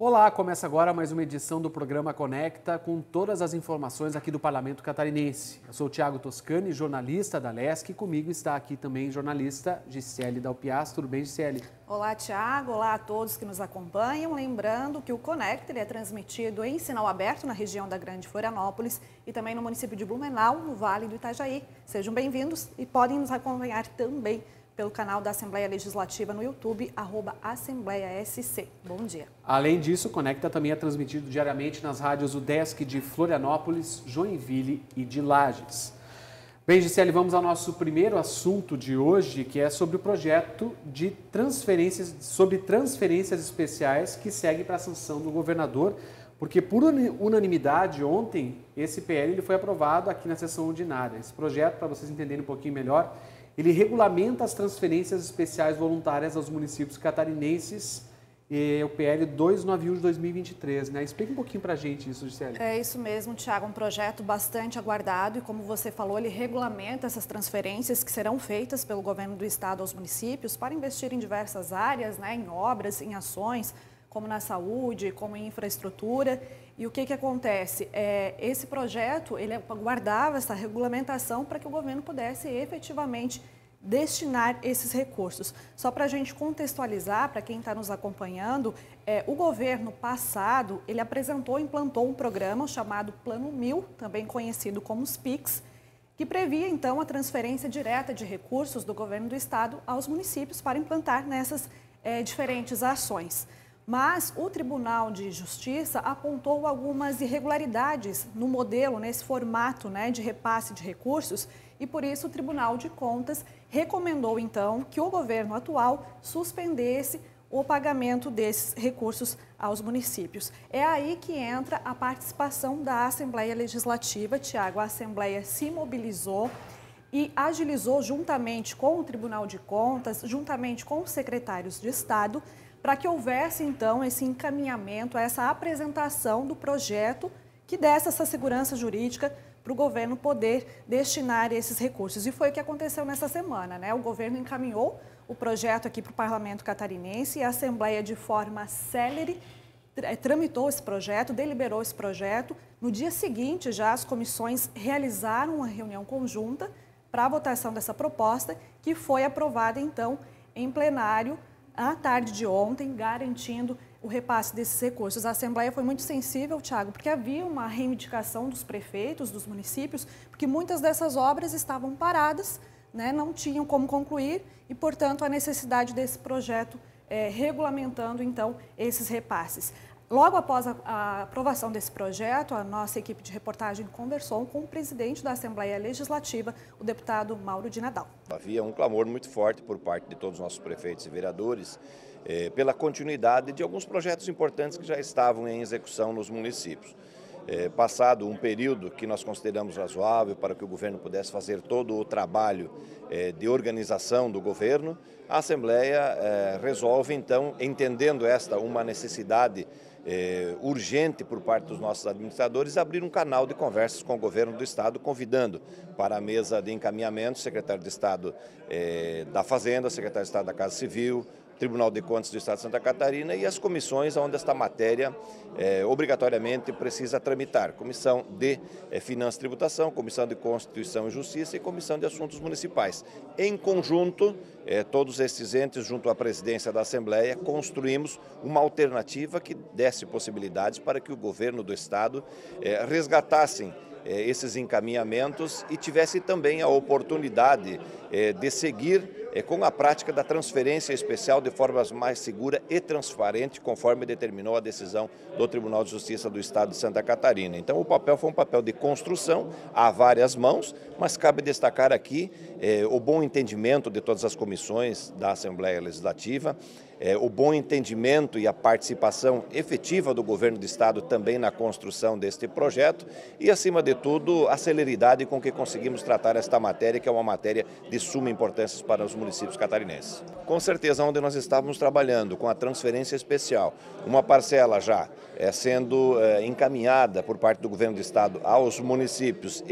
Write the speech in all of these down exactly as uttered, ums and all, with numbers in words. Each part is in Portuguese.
Olá, começa agora mais uma edição do programa Conecta com todas as informações aqui do Parlamento Catarinense. Eu sou o Thiago Toscani, jornalista da Lesc, e comigo está aqui também jornalista Gisele Dalpiaz. Tudo bem, Gisele? Olá, Thiago. Olá a todos que nos acompanham. Lembrando que o Conecta ele é transmitido em sinal aberto na região da Grande Florianópolis e também no município de Blumenau, no Vale do Itajaí. Sejam bem-vindos e podem nos acompanhar também pelo canal da Assembleia Legislativa no YouTube, arroba Assembleia S C. Bom dia. Além disso, o Conecta também é transmitido diariamente nas rádios UDESC de Florianópolis, Joinville e de Lages. Bem, Gisele, vamos ao nosso primeiro assunto de hoje, que é sobre o projeto de transferências, sobre transferências especiais que segue para a sanção do governador, porque por unanimidade ontem esse P L ele foi aprovado aqui na sessão ordinária. Esse projeto, para vocês entenderem um pouquinho melhor, ele regulamenta as transferências especiais voluntárias aos municípios catarinenses, e o P L duzentos e noventa e um de dois mil e vinte e três, né? Explica um pouquinho para a gente isso, Gisele. É isso mesmo, Thiago, um projeto bastante aguardado e, como você falou, ele regulamenta essas transferências que serão feitas pelo governo do estado aos municípios para investir em diversas áreas, né, em obras, em ações, como na saúde, como em infraestrutura. E o que que acontece? É, esse projeto, ele aguardava essa regulamentação para que o governo pudesse efetivamente destinar esses recursos. Só para a gente contextualizar, para quem está nos acompanhando, é, o governo passado, ele apresentou e implantou um programa chamado Plano Mil, também conhecido como os PIX, que previa, então, a transferência direta de recursos do governo do estado aos municípios para implantar nessas é, diferentes ações. Mas o Tribunal de Justiça apontou algumas irregularidades no modelo, nesse formato, né, de repasse de recursos, e por isso o Tribunal de Contas recomendou, então, que o governo atual suspendesse o pagamento desses recursos aos municípios. É aí que entra a participação da Assembleia Legislativa. Tiago, a Assembleia se mobilizou e agilizou juntamente com o Tribunal de Contas, juntamente com os secretários de Estado, para que houvesse, então, esse encaminhamento, essa apresentação do projeto que desse essa segurança jurídica para o governo poder destinar esses recursos. E foi o que aconteceu nessa semana, né? O governo encaminhou o projeto aqui para o Parlamento Catarinense e a Assembleia, de forma célere, tramitou esse projeto, deliberou esse projeto. No dia seguinte, já as comissões realizaram uma reunião conjunta para a votação dessa proposta, que foi aprovada, então, em plenário, à tarde de ontem, garantindo o repasse desses recursos. A Assembleia foi muito sensível, Thiago, porque havia uma reivindicação dos prefeitos, dos municípios, porque muitas dessas obras estavam paradas, né, não tinham como concluir e, portanto, a necessidade desse projeto é, regulamentando, então, esses repasses. Logo após a, a aprovação desse projeto, a nossa equipe de reportagem conversou com o presidente da Assembleia Legislativa, o deputado Mauro de Nadal. Havia um clamor muito forte por parte de todos os nossos prefeitos e vereadores eh, pela continuidade de alguns projetos importantes que já estavam em execução nos municípios. Eh, passado um período que nós consideramos razoável para que o governo pudesse fazer todo o trabalho eh, de organização do governo, a Assembleia eh, resolve, então, entendendo esta uma necessidade É, urgente por parte dos nossos administradores, abrir um canal de conversas com o governo do estado, convidando para a mesa de encaminhamento o secretário de Estado é, da Fazenda, secretário de Estado da Casa Civil, Tribunal de Contas do Estado de Santa Catarina e as comissões onde esta matéria é, obrigatoriamente precisa tramitar. Comissão de é, Finanças e Tributação, Comissão de Constituição e Justiça e Comissão de Assuntos Municipais. Em conjunto, é, todos esses entes, junto à presidência da Assembleia, construímos uma alternativa que desse possibilidades para que o governo do Estado é, resgatassem esses encaminhamentos e tivesse também a oportunidade de seguir com a prática da transferência especial de forma mais segura e transparente, conforme determinou a decisão do Tribunal de Justiça do Estado de Santa Catarina. Então, o papel foi um papel de construção a várias mãos, mas cabe destacar aqui eh, o bom entendimento de todas as comissões da Assembleia Legislativa, É, o bom entendimento e a participação efetiva do governo do estado também na construção deste projeto e, acima de tudo, a celeridade com que conseguimos tratar esta matéria, que é uma matéria de suma importância para os municípios catarinenses. Com certeza, onde nós estávamos trabalhando com a transferência especial, uma parcela já é, sendo é, encaminhada por parte do governo do estado aos municípios e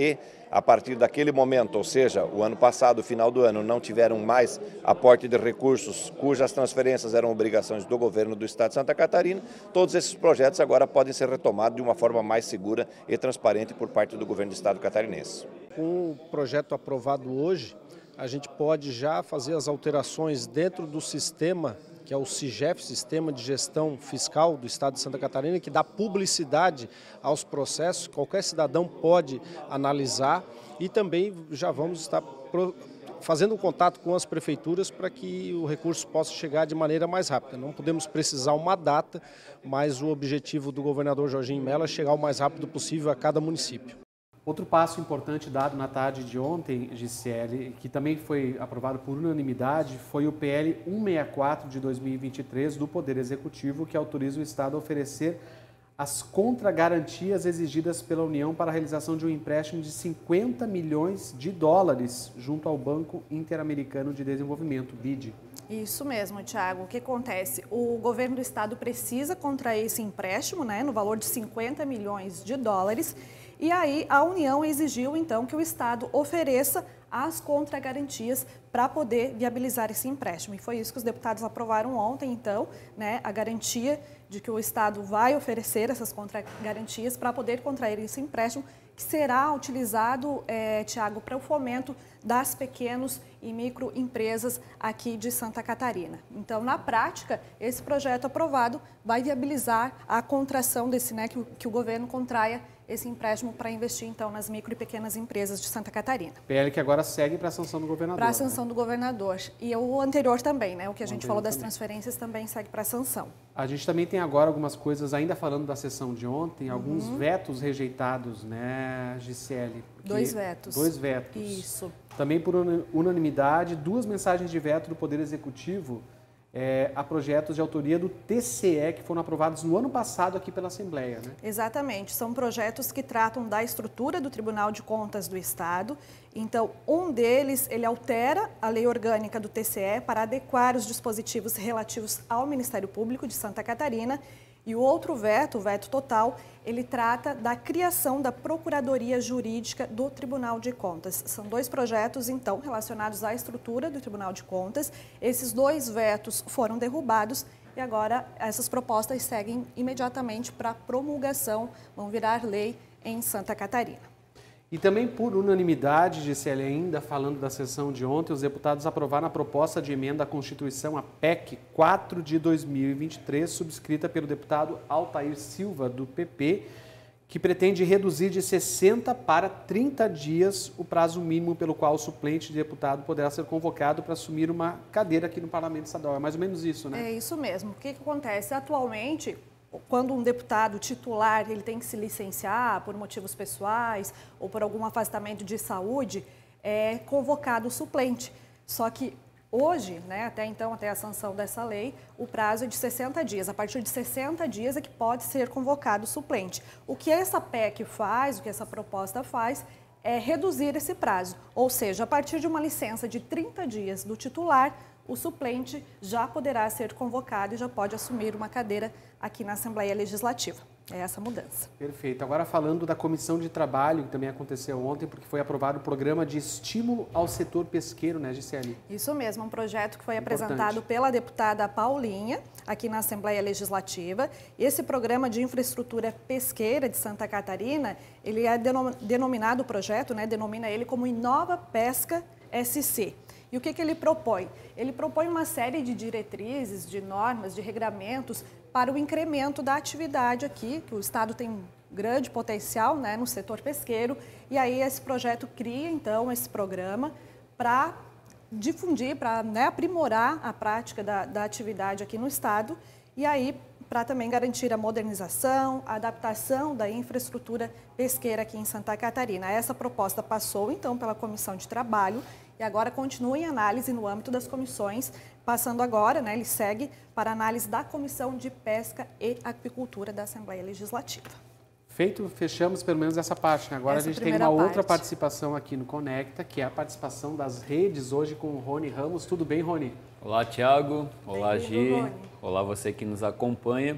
a partir daquele momento, ou seja, o ano passado, o final do ano, não tiveram mais aporte de recursos cujas transferências eram obrigações do governo do Estado de Santa Catarina, todos esses projetos agora podem ser retomados de uma forma mais segura e transparente por parte do governo do Estado catarinense. Com o projeto aprovado hoje, a gente pode já fazer as alterações dentro do sistema, que é o SIGEF, Sistema de Gestão Fiscal do Estado de Santa Catarina, que dá publicidade aos processos, qualquer cidadão pode analisar, e também já vamos estar fazendo um contato com as prefeituras para que o recurso possa chegar de maneira mais rápida. Não podemos precisar uma data, mas o objetivo do governador Jorginho Mello é chegar o mais rápido possível a cada município. Outro passo importante dado na tarde de ontem, Gisele, que também foi aprovado por unanimidade, foi o P L cento e sessenta e quatro de dois mil e vinte e três do Poder Executivo, que autoriza o Estado a oferecer as contragarantias exigidas pela União para a realização de um empréstimo de cinquenta milhões de dólares junto ao Banco Interamericano de Desenvolvimento, B I D. Isso mesmo, Thiago. O que acontece? O governo do Estado precisa contrair esse empréstimo, né, no valor de cinquenta milhões de dólares. E aí a União exigiu, então, que o Estado ofereça as contragarantias para poder viabilizar esse empréstimo. E foi isso que os deputados aprovaram ontem, então, né, a garantia de que o Estado vai oferecer essas contragarantias para poder contrair esse empréstimo, que será utilizado, é, Tiago, para o fomento das pequenas e microempresas aqui de Santa Catarina. Então, na prática, esse projeto aprovado vai viabilizar a contração desse, né, que o, que o governo contraia esse empréstimo para investir, então, nas micro e pequenas empresas de Santa Catarina. P L que agora segue para a sanção do governador. Para a sanção, né, do governador. E o anterior também, né? O que a o gente falou das também. transferências também segue para a sanção. A gente também tem agora algumas coisas, ainda falando da sessão de ontem, alguns uhum. vetos rejeitados, né, Gisele? Dois vetos. Dois vetos. Isso. Também por unanimidade, duas mensagens de veto do Poder Executivo é, a projetos de autoria do T C E que foram aprovados no ano passado aqui pela Assembleia, né? Exatamente. São projetos que tratam da estrutura do Tribunal de Contas do Estado. Então, um deles, ele altera a lei orgânica do T C E para adequar os dispositivos relativos ao Ministério Público de Santa Catarina. E o outro veto, o veto total, ele trata da criação da Procuradoria Jurídica do Tribunal de Contas. São dois projetos, então, relacionados à estrutura do Tribunal de Contas. Esses dois vetos foram derrubados e agora essas propostas seguem imediatamente para promulgação, vão virar lei em Santa Catarina. E também por unanimidade, Gisele, ainda falando da sessão de ontem, os deputados aprovaram a proposta de emenda à Constituição, a P E C quatro de dois mil e vinte e três, subscrita pelo deputado Altair Silva, do P P, que pretende reduzir de sessenta para trinta dias o prazo mínimo pelo qual o suplente de deputado poderá ser convocado para assumir uma cadeira aqui no Parlamento Estadual. É mais ou menos isso, né? É isso mesmo. O que, que acontece? Atualmente, quando um deputado titular ele tem que se licenciar por motivos pessoais ou por algum afastamento de saúde, é convocado o suplente. Só que hoje, né, até então, até a sanção dessa lei, o prazo é de sessenta dias. A partir de sessenta dias é que pode ser convocado o suplente. O que essa P E C faz, o que essa proposta faz, é reduzir esse prazo. Ou seja, a partir de uma licença de trinta dias do titular, o suplente já poderá ser convocado e já pode assumir uma cadeira aqui na Assembleia Legislativa. É essa mudança. Perfeito. Agora falando da Comissão de Trabalho, que também aconteceu ontem, porque foi aprovado o programa de estímulo ao setor pesqueiro, né, Gisele? Isso mesmo, um projeto que foi Importante. apresentado pela deputada Paulinha, aqui na Assembleia Legislativa. Esse programa de infraestrutura pesqueira de Santa Catarina, ele é denominado, o projeto, né, denomina ele como Inova Pesca S C. E o que, que ele propõe? Ele propõe uma série de diretrizes, de normas, de regramentos para o incremento da atividade aqui, que o Estado tem um grande potencial, né, no setor pesqueiro. E aí esse projeto cria, então, esse programa para difundir, para, né, aprimorar a prática da, da atividade aqui no Estado e aí para também garantir a modernização, a adaptação da infraestrutura pesqueira aqui em Santa Catarina. Essa proposta passou, então, pela Comissão de Trabalho e agora continua em análise no âmbito das comissões, passando agora, né, ele segue para análise da Comissão de Pesca e Aquicultura da Assembleia Legislativa. Feito, fechamos pelo menos essa parte, né? Agora essa a gente tem uma parte. outra participação aqui no Conecta, que é a participação das redes, hoje com o Rony Ramos. Tudo bem, Rony? Olá, Thiago. Olá, Gi. Rony. Olá, você que nos acompanha.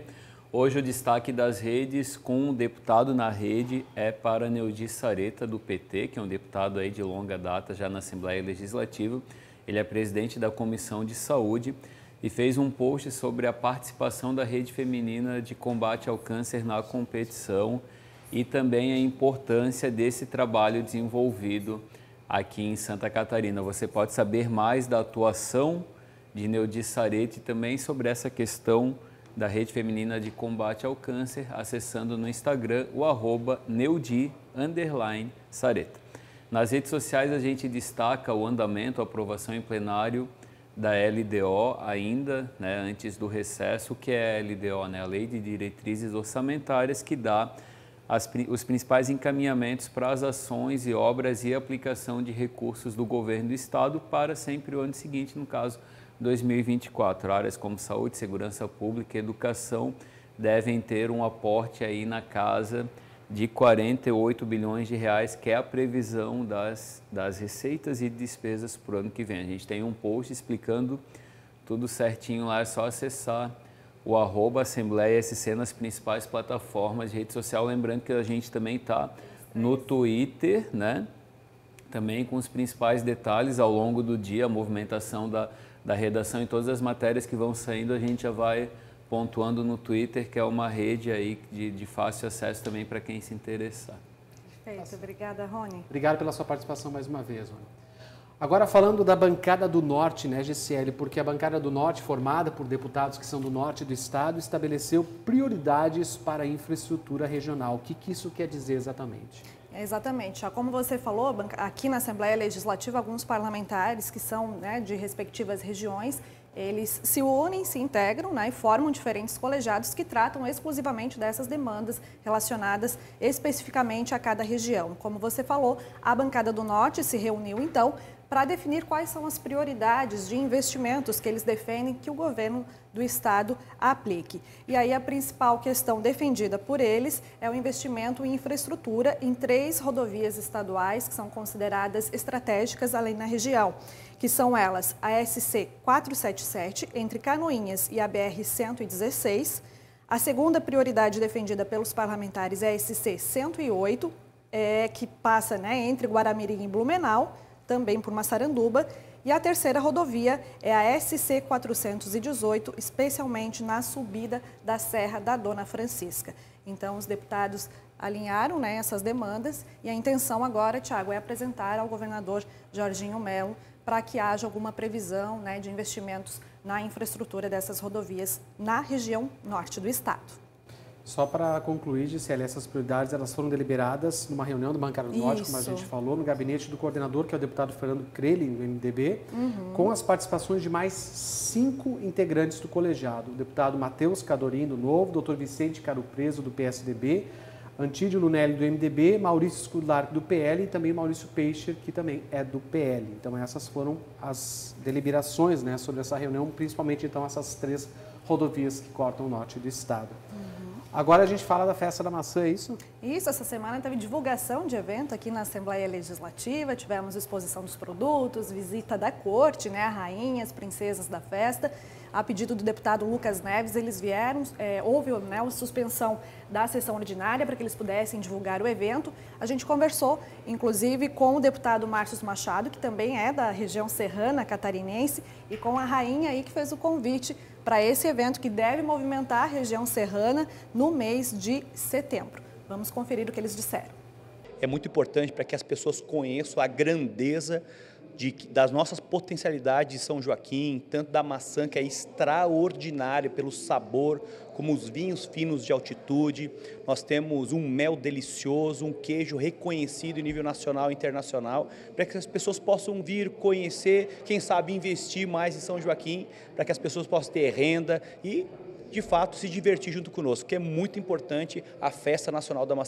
Hoje o destaque das redes com o deputado na rede é para Neudi Sareta, do P T, que é um deputado aí de longa data já na Assembleia Legislativa. Ele é presidente da Comissão de Saúde e fez um post sobre a participação da Rede Feminina de Combate ao Câncer na competição e também a importância desse trabalho desenvolvido aqui em Santa Catarina. Você pode saber mais da atuação de Neudi Sareta e também sobre essa questão da Rede Feminina de Combate ao Câncer, acessando no Instagram o arroba Neudi underline Sareta. Nas redes sociais a gente destaca o andamento, a aprovação em plenário da L D O ainda, né, antes do recesso, que é a L D O, né, a Lei de Diretrizes Orçamentárias, que dá as, os principais encaminhamentos para as ações e obras e aplicação de recursos do governo do Estado para sempre o ano seguinte, no caso dois mil e vinte e quatro. Áreas como saúde, segurança pública e educação devem ter um aporte aí na casa de quarenta e oito bilhões de reais, que é a previsão das, das receitas e despesas para o ano que vem. A gente tem um post explicando tudo certinho lá, é só acessar o arroba Assembleia S C nas principais plataformas de rede social. Lembrando que a gente também está no Twitter, né? Também com os principais detalhes ao longo do dia, a movimentação da da redação e todas as matérias que vão saindo, a gente já vai pontuando no Twitter, que é uma rede aí de, de fácil acesso também para quem se interessar. Perfeito, obrigada, Rony. Obrigado pela sua participação mais uma vez, Rony. Agora falando da bancada do Norte, né, G C L, porque a bancada do Norte, formada por deputados que são do Norte do Estado, estabeleceu prioridades para a infraestrutura regional. O que, que isso quer dizer exatamente? Exatamente. Como você falou, aqui na Assembleia Legislativa, alguns parlamentares que são, né, de respectivas regiões, eles se unem, se integram, né, e formam diferentes colegiados que tratam exclusivamente dessas demandas relacionadas especificamente a cada região. Como você falou, a bancada do Norte se reuniu, então, para definir quais são as prioridades de investimentos que eles defendem que o governo do Estado aplique. E aí a principal questão defendida por eles é o investimento em infraestrutura em três rodovias estaduais que são consideradas estratégicas além na região, que são elas a S C quatrocentos e setenta e sete, entre Canoinhas e a B R cento e dezesseis. A segunda prioridade defendida pelos parlamentares é a S C cento e oito, é, que passa, né, entre Guaramirim e Blumenau, também por Massaranduba, e a terceira rodovia é a S C quatrocentos e dezoito, especialmente na subida da Serra da Dona Francisca. Então, os deputados alinharam, né, essas demandas e a intenção agora, Tiago, é apresentar ao governador Jorginho Melo para que haja alguma previsão, né, de investimentos na infraestrutura dessas rodovias na região norte do estado. Só para concluir, Gisele, essas prioridades elas foram deliberadas numa reunião do Bancário do Norte, como a gente falou, no gabinete do coordenador, que é o deputado Fernando Crelin, do M D B, uhum. com as participações de mais cinco integrantes do colegiado. O deputado Matheus Cadorim, do Novo, doutor Vicente Caro Preso, do P S D B, Antídio Lunelli, do M D B, Maurício Scular, do P L e também Maurício Peixer, que também é do P L. Então, essas foram as deliberações, né, sobre essa reunião, principalmente, então, essas três rodovias que cortam o norte do estado. Agora a gente fala da Festa da Maçã, é isso? Isso, essa semana teve divulgação de evento aqui na Assembleia Legislativa, tivemos exposição dos produtos, visita da corte, né, a rainha, as princesas da festa. A pedido do deputado Lucas Neves, eles vieram, é, houve, né, uma suspensão da sessão ordinária para que eles pudessem divulgar o evento. A gente conversou, inclusive, com o deputado Márcio Machado, que também é da região serrana catarinense, e com a rainha aí que fez o convite para esse evento que deve movimentar a região serrana no mês de setembro. Vamos conferir o que eles disseram. É muito importante para que as pessoas conheçam a grandeza de, das nossas potencialidades de São Joaquim, tanto da maçã, que é extraordinária pelo sabor, como os vinhos finos de altitude. Nós temos um mel delicioso, um queijo reconhecido em nível nacional e internacional, para que as pessoas possam vir conhecer, quem sabe investir mais em São Joaquim, para que as pessoas possam ter renda e, de fato, se divertir junto conosco, que é muito importante a Festa Nacional da Maçã.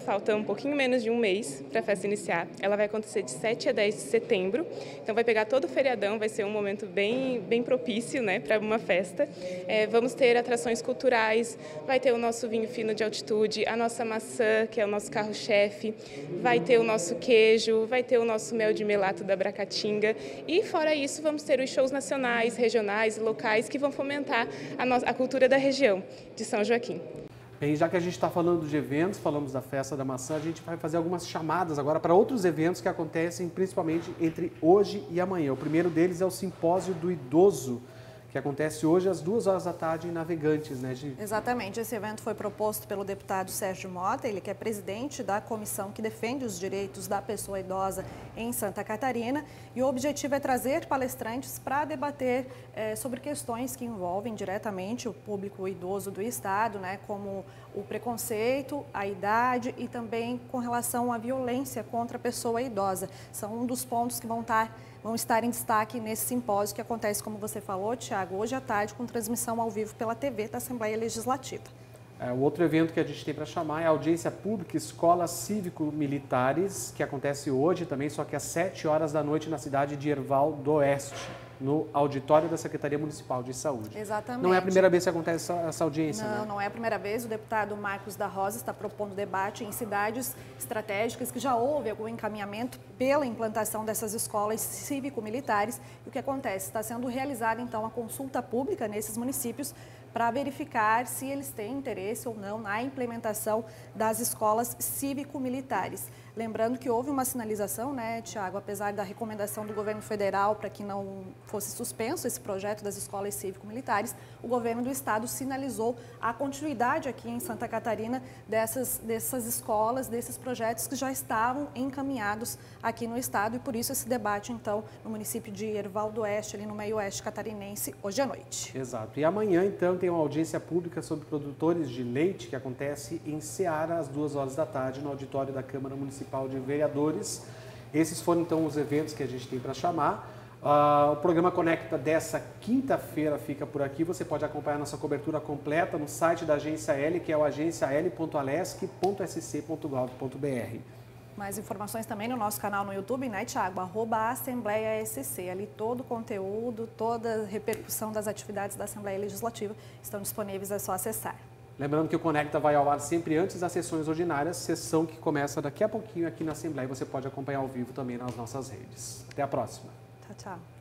Falta um pouquinho menos de um mês para a festa iniciar. Ela vai acontecer de sete a dez de setembro, então vai pegar todo o feriadão, vai ser um momento bem, bem propício, né, para uma festa. É, vamos ter atrações culturais, vai ter o nosso vinho fino de altitude, a nossa maçã, que é o nosso carro-chefe, vai ter o nosso queijo, vai ter o nosso mel de melato da Bracatinga e, fora isso, vamos ter os shows nacionais, regionais e locais que vão fomentar a, nossa, a cultura da região de São Joaquim. Bem, já que a gente está falando de eventos, falamos da Festa da Maçã, a gente vai fazer algumas chamadas agora para outros eventos que acontecem principalmente entre hoje e amanhã. O primeiro deles é o Simpósio do Idoso, que acontece hoje às duas horas da tarde em Navegantes, né, Gi? Exatamente. Esse evento foi proposto pelo deputado Sérgio Mota, ele que é presidente da comissão que defende os direitos da pessoa idosa em Santa Catarina. E o objetivo é trazer palestrantes para debater é, sobre questões que envolvem diretamente o público idoso do estado, né, como o preconceito, a idade e também com relação à violência contra a pessoa idosa. São um dos pontos que vão estar vão estar em destaque nesse simpósio que acontece, como você falou, Tiago, hoje à tarde, com transmissão ao vivo pela T V da Assembleia Legislativa. É, o outro evento que a gente tem para chamar é a audiência pública Escolas Cívico-Militares, que acontece hoje também, só que às sete horas da noite na cidade de Erval do Oeste, no auditório da Secretaria Municipal de Saúde. Exatamente. Não é a primeira vez que acontece essa, essa audiência, Não, né? não é a primeira vez. O deputado Marcos da Rosa está propondo debate em cidades estratégicas que já houve algum encaminhamento pela implantação dessas escolas cívico-militares. E o que acontece? Está sendo realizada, então, a consulta pública nesses municípios para verificar se eles têm interesse ou não na implementação das escolas cívico-militares. Lembrando que houve uma sinalização, né, Tiago, apesar da recomendação do governo federal para que não fosse suspenso esse projeto das escolas cívico-militares, o governo do estado sinalizou a continuidade aqui em Santa Catarina dessas, dessas escolas, desses projetos que já estavam encaminhados aqui no estado e por isso esse debate, então, no município de Erval do Oeste, ali no meio oeste catarinense, hoje à noite. Exato. E amanhã, então, tem uma audiência pública sobre produtores de leite que acontece em Ceará às duas horas da tarde no auditório da Câmara Municipal de Vereadores. Esses foram então os eventos que a gente tem para chamar. Uh, o programa Conecta dessa quinta-feira fica por aqui. Você pode acompanhar nossa cobertura completa no site da Agência L, que é o agência l ponto alesc ponto s c ponto gov ponto b r. Mais informações também no nosso canal no YouTube, né, Tiago? Arroba Assembleia S C. Ali todo o conteúdo, toda a repercussão das atividades da Assembleia Legislativa estão disponíveis, é só acessar. Lembrando que o Conecta vai ao ar sempre antes das sessões ordinárias, sessão que começa daqui a pouquinho aqui na Assembleia. Você pode acompanhar ao vivo também nas nossas redes. Até a próxima. Tchau, tchau.